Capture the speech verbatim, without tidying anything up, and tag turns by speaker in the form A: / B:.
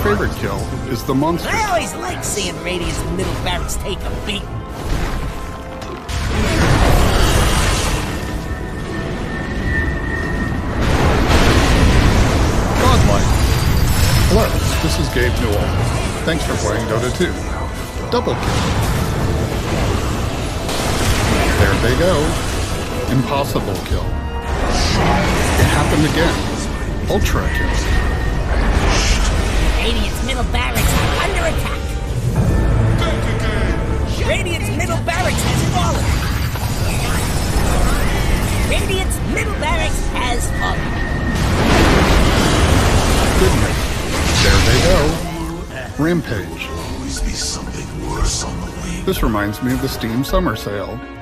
A: favorite kill is the monster.
B: I always like seeing Radiant's middle barracks take a beating.
A: Godlike. Hello, this is Gabe Newell. Thanks for playing Dota two. Double kill. There they go. Impossible kill. It happened again. Ultra kill.
B: Radiant's middle barracks are under attack. Radiant's middle barracks has fallen. Radiant's middle barracks has fallen.
A: Goodness. There they go. Rampage.
C: Always be something worse on the way.
A: This reminds me of the Steam Summer Sale.